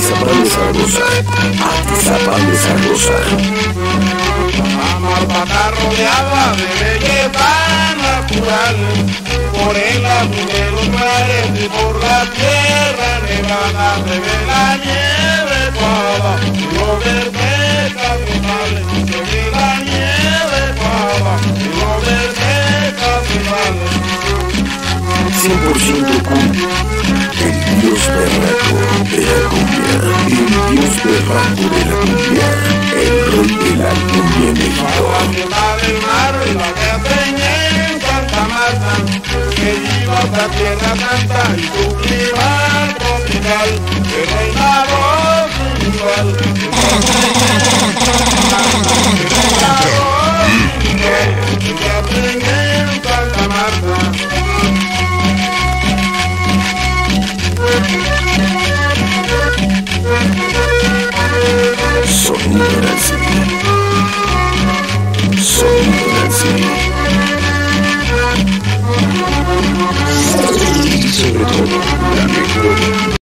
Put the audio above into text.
Atizapán de Zaragoza. Atizapán de Zaragoza. Amarpa está rodeada de belleza natural, por el azul de los mares y por la tierra nevada se ve la nieve toda, y los verdes cardinales, se ve la nieve toda, y los verdes cardinales. 100% cumbia. El dios berraco de la cumbia. El dios berraco de la cumbia. El rey de la cumbia en México. La fiesta del mar y la que peñé en Santa Marta, que iba a tierra santa y su clima tropical, el reinado sensual. Sonido Nancy. Sonido Nancy. Y sobre todo, la mejor